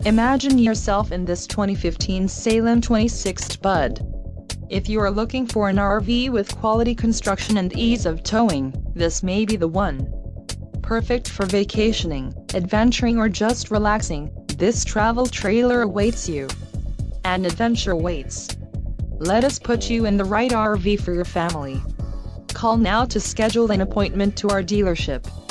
Imagine yourself in this 2015 Salem 26 Bud. If you are looking for an RV with quality construction and ease of towing, this may be the one. Perfect for vacationing, adventuring or just relaxing, this travel trailer awaits you. An adventure waits. Let us put you in the right RV for your family. Call now to schedule an appointment to our dealership.